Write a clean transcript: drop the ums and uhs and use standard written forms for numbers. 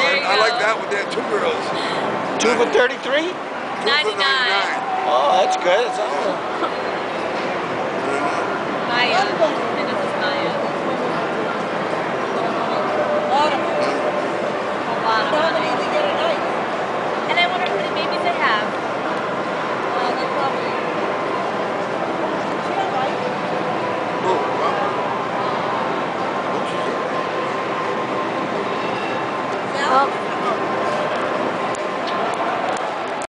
I like that one there. 2 girls. 2 for 33? 99. Oh, that's good. It's all. Hiya.